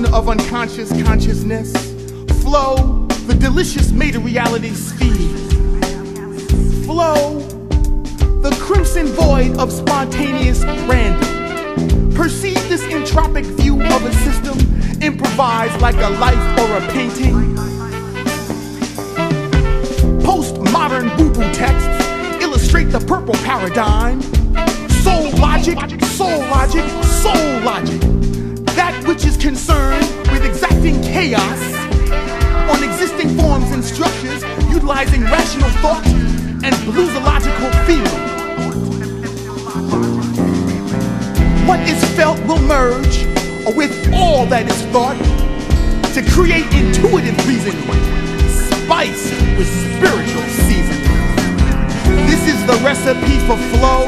fountain of unconscious consciousness. Flow, the delicious made of reality's feed. Flow, the crimson void of spontaneous random. Perceive this entropic view of a system, improvised like a life or a painting. Postmodern boo-boo texts illustrate the purple paradigm. Soul logic, soul logic, soul logic. That which is concerned with exacting chaos on existing forms and structures, utilizing rational thought and bluesological feeling. What is felt will merge with all that is thought to create intuitive reasoning, spiced with spiritual seasoning. This is the recipe for flow.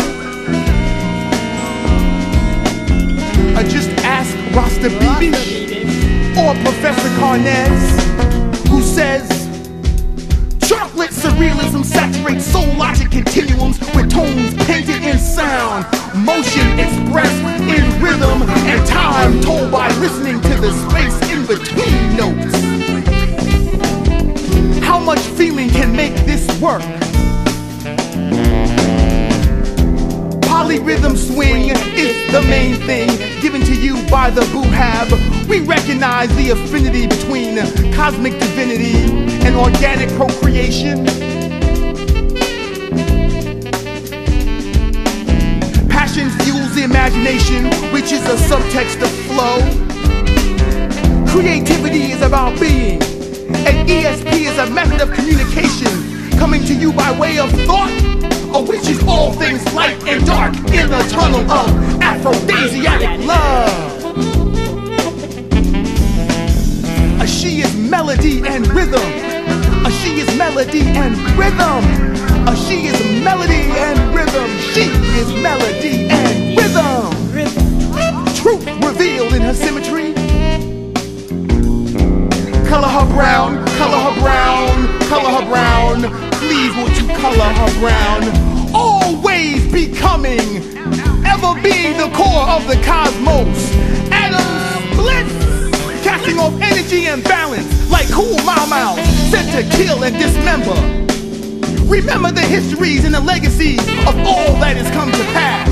Just ask Rastabebish or Professor Karnaz, who says chocolate surrealism saturates soul logic continuums with tones painted in sound, motion expressed in rhythm, and time told by listening to the space in between notes. How much feeling can make this work? Polyrhythm swing is the main thing given to you by the boo-hab. We recognize the affinity between cosmic divinity and organic procreation. Passion fuels the imagination, which is a subtext of flow. Creativity is about being, and ESP is a method of communication coming to you by way of thought, which is all things light and dark in the tunnel of aphrodisiac love. She is melody and rhythm. She is melody and rhythm. She is melody and rhythm. She is melody and rhythm. Truth revealed in her symmetry. Color her brown, color her brown, color her brown. Please won't you color her brown? Always becoming, ever being the core of the cosmos. Atoms split, casting off energy and balance like cool mau-mau, sent to kill and dismember. Remember the histories and the legacies of all that has come to pass.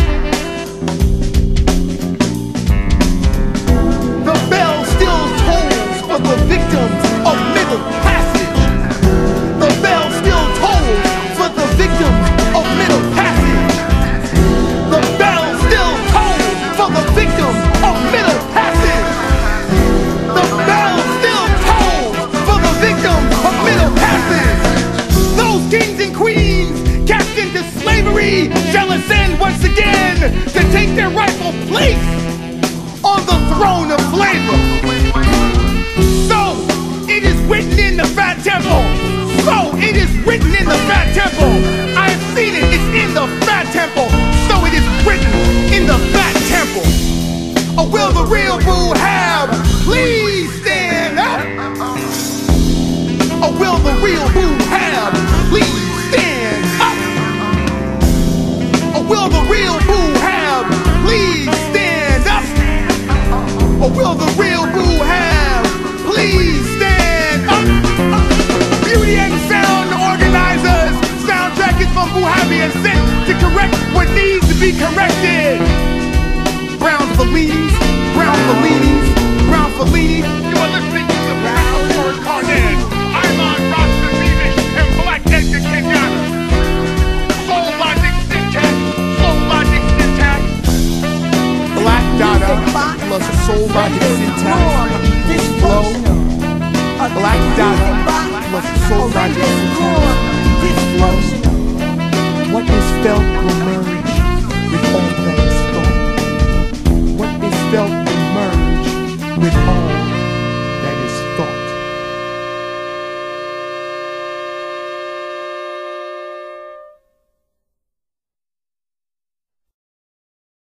The bell still tolls for the victims of middle passage. The bell still tolls for the victims of middle passage. The bell still tolls for the victims of middle passage. The bell still tolls for the victims of middle passage. Those kings and queens cast into slavery shall ascend once again to take their rightful place on the throne of flavor. So it is written in the fat temple. So it is written in the fat temple. I have seen it. It's in the fat temple. So it is written in the fat temple. Will the real boo have? Please stand up. Will the real boo have? Please stand up. Will the real boo have? Please stand up. Will the real boo have? Please stand up. Beauty and sound organizers. Soundtrack is from Boo Happy and sent to correct what needs to be corrected. Broun Fellinis, Broun Fellinis, Broun Fellinis. You are listening to the Broun Fellinis Karnaz, Ayman, Rastabebish, and Black Edgar Kenyatta. Soulogik syntax, Soulogik syntax. Black data plus Soulogik syntax. Flow. Black data plus Soulogik syntax.